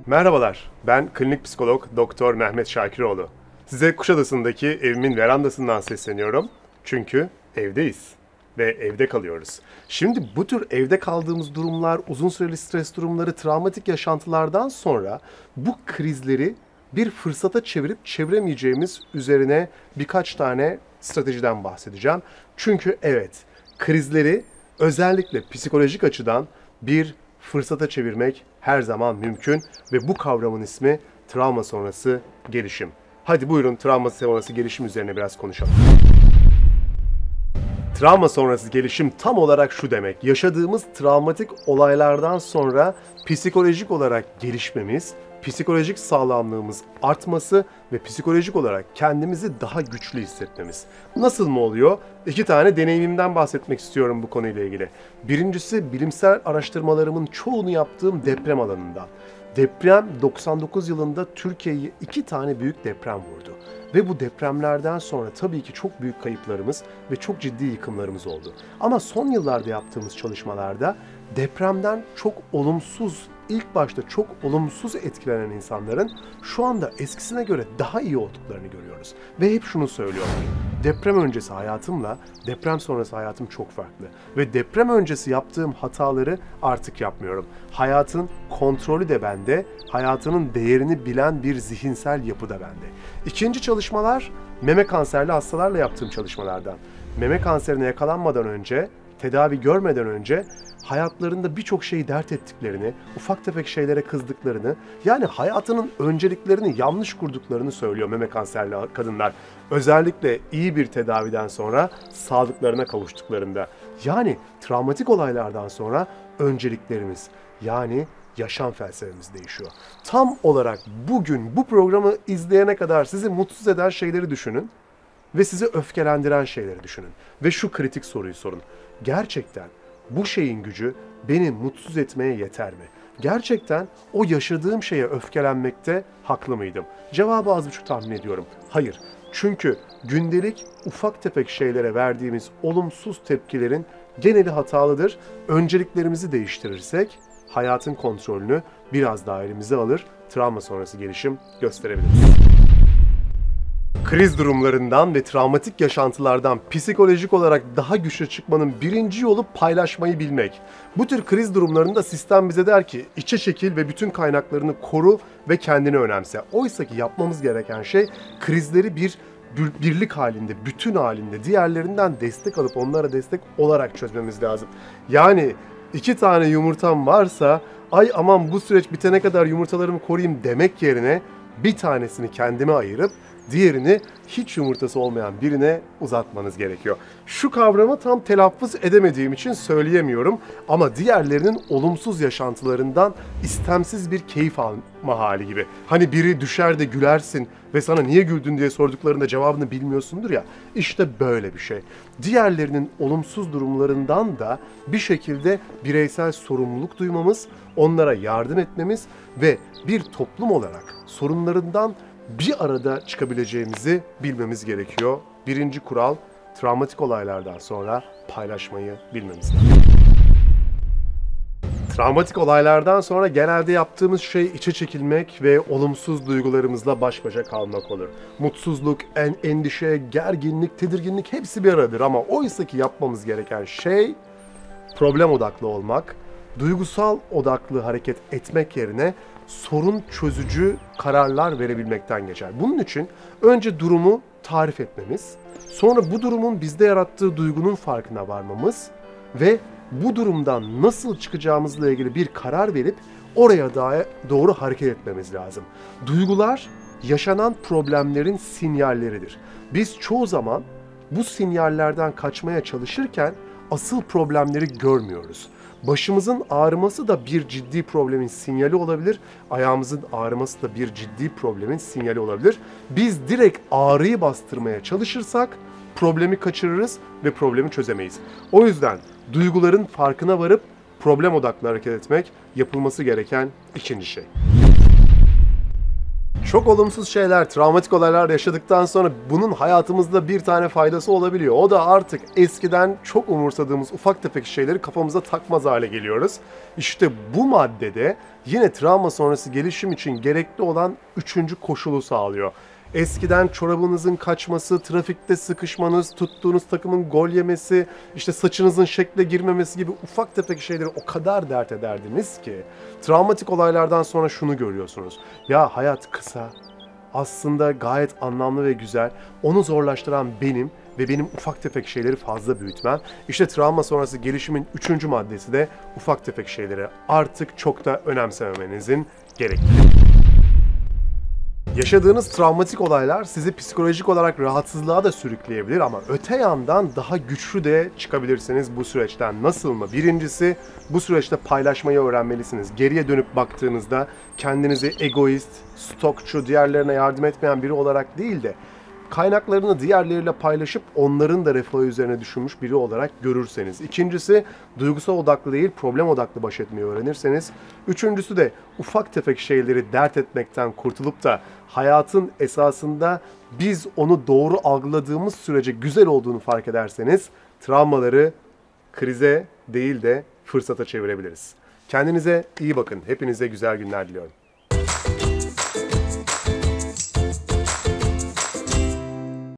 Merhabalar, ben klinik psikolog Doktor Mehmet Şakiroğlu. Size Kuşadası'ndaki evimin verandasından sesleniyorum. Çünkü evdeyiz ve evde kalıyoruz. Şimdi bu tür evde kaldığımız durumlar, uzun süreli stres durumları, travmatik yaşantılardan sonra bu krizleri bir fırsata çevirip çeviremeyeceğimiz üzerine birkaç tane stratejiden bahsedeceğim. Çünkü evet, krizleri özellikle psikolojik açıdan bir fırsata çevirmek her zaman mümkün ve bu kavramın ismi travma sonrası gelişim. Hadi buyurun travma sonrası gelişim üzerine biraz konuşalım. Travma sonrası gelişim tam olarak şu demek: yaşadığımız travmatik olaylardan sonra psikolojik olarak gelişmemiz, psikolojik sağlamlığımız artması ve psikolojik olarak kendimizi daha güçlü hissetmemiz. Nasıl mı oluyor? İki tane deneyimimden bahsetmek istiyorum bu konuyla ilgili. Birincisi, bilimsel araştırmalarımın çoğunu yaptığım deprem alanında. Deprem 99 yılında Türkiye'yi 2 tane büyük deprem vurdu. Ve bu depremlerden sonra tabii ki çok büyük kayıplarımız ve çok ciddi yıkımlarımız oldu. Ama son yıllarda yaptığımız çalışmalarda depremden çok olumsuz, ilk başta çok olumsuz etkilenen insanların şu anda eskisine göre daha iyi olduklarını görüyoruz. Ve hep şunu söylüyorlar: deprem öncesi hayatımla deprem sonrası hayatım çok farklı. Ve deprem öncesi yaptığım hataları artık yapmıyorum. Hayatın kontrolü de bende, hayatının değerini bilen bir zihinsel yapı da bende. İkinci çalışmalar meme kanserli hastalarla yaptığım çalışmalardan. Meme kanserine yakalanmadan önce, tedavi görmeden önce hayatlarında birçok şeyi dert ettiklerini, ufak tefek şeylere kızdıklarını, yani hayatının önceliklerini yanlış kurduklarını söylüyor meme kanserli kadınlar. Özellikle iyi bir tedaviden sonra sağlıklarına kavuştuklarında. Yani travmatik olaylardan sonra önceliklerimiz, yani yaşam felsefemiz değişiyor. Tam olarak bugün bu programı izleyene kadar sizi mutsuz eden şeyleri düşünün ve sizi öfkelendiren şeyleri düşünün. Ve şu kritik soruyu sorun: gerçekten bu şeyin gücü beni mutsuz etmeye yeter mi? Gerçekten o yaşadığım şeye öfkelenmekte haklı mıydım? Cevabı az buçuk tahmin ediyorum: hayır. Çünkü gündelik ufak tefek şeylere verdiğimiz olumsuz tepkilerin geneli hatalıdır. Önceliklerimizi değiştirirsek hayatın kontrolünü biraz daha elimize alır, travma sonrası gelişim gösterebiliriz. Kriz durumlarından ve travmatik yaşantılardan psikolojik olarak daha güçlü çıkmanın birinci yolu paylaşmayı bilmek. Bu tür kriz durumlarında sistem bize der ki içe çekil ve bütün kaynaklarını koru ve kendini önemse. Oysa ki yapmamız gereken şey krizleri bir birlik halinde, bütün halinde diğerlerinden destek alıp onlara destek olarak çözmemiz lazım. Yani 2 tane yumurtam varsa ay aman bu süreç bitene kadar yumurtalarımı koruyayım demek yerine bir tanesini kendime ayırıp diğerini hiç yumurtası olmayan birine uzatmanız gerekiyor. Şu kavramı tam telaffuz edemediğim için söyleyemiyorum ama diğerlerinin olumsuz yaşantılarından istemsiz bir keyif alma hali gibi. Hani biri düşer de gülersin ve sana niye güldün diye sorduklarında cevabını bilmiyorsundur ya, işte böyle bir şey. Diğerlerinin olumsuz durumlarından da bir şekilde bireysel sorumluluk duymamız, onlara yardım etmemiz ve bir toplum olarak sorunlarından bir arada çıkabileceğimizi bilmemiz gerekiyor. Birinci kural, travmatik olaylardan sonra paylaşmayı bilmemiz lazım. Travmatik olaylardan sonra genelde yaptığımız şey içe çekilmek ve olumsuz duygularımızla baş başa kalmak olur. Mutsuzluk, endişe, gerginlik, tedirginlik hepsi bir aradır ama oysa ki yapmamız gereken şey problem odaklı olmak, duygusal odaklı hareket etmek yerine sorun çözücü kararlar verebilmekten geçer. Bunun için önce durumu tarif etmemiz, sonra bu durumun bizde yarattığı duygunun farkına varmamız ve bu durumdan nasıl çıkacağımızla ilgili bir karar verip oraya doğru hareket etmemiz lazım. Duygular yaşanan problemlerin sinyalleridir. Biz çoğu zaman bu sinyallerden kaçmaya çalışırken asıl problemleri görmüyoruz. Başımızın ağrıması da bir ciddi problemin sinyali olabilir. Ayağımızın ağrıması da bir ciddi problemin sinyali olabilir. Biz direkt ağrıyı bastırmaya çalışırsak problemi kaçırırız ve problemi çözemeyiz. O yüzden duyguların farkına varıp problem odaklı hareket etmek yapılması gereken ikinci şey. Çok olumsuz şeyler, travmatik olaylar yaşadıktan sonra bunun hayatımızda bir tane faydası olabiliyor. O da artık eskiden çok umursadığımız ufak tefek şeyleri kafamıza takmaz hale geliyoruz. İşte bu maddede yine travma sonrası gelişim için gerekli olan 3. koşulu sağlıyor. Eskiden çorabınızın kaçması, trafikte sıkışmanız, tuttuğunuz takımın gol yemesi, işte saçınızın şekle girmemesi gibi ufak tefek şeyleri o kadar dert ederdiniz ki travmatik olaylardan sonra şunu görüyorsunuz. Ya hayat kısa, aslında gayet anlamlı ve güzel. Onu zorlaştıran benim ve benim ufak tefek şeyleri fazla büyütmem. İşte travma sonrası gelişimin 3. maddesi de ufak tefek şeyleri artık çok da önemsememenizin gerektiği. Yaşadığınız travmatik olaylar sizi psikolojik olarak rahatsızlığa da sürükleyebilir ama öte yandan daha güçlü de çıkabilirsiniz bu süreçten. Nasıl mı? Birincisi, bu süreçte paylaşmayı öğrenmelisiniz. Geriye dönüp baktığınızda kendinizi egoist, stokçu, diğerlerine yardım etmeyen biri olarak değil de kaynaklarını diğerleriyle paylaşıp onların da refahı üzerine düşünmüş biri olarak görürseniz. İkincisi, duygusal odaklı değil, problem odaklı baş etmeyi öğrenirseniz. Üçüncüsü de ufak tefek şeyleri dert etmekten kurtulup da hayatın esasında biz onu doğru algıladığımız sürece güzel olduğunu fark ederseniz travmaları krize değil de fırsata çevirebiliriz. Kendinize iyi bakın. Hepinize güzel günler diliyorum.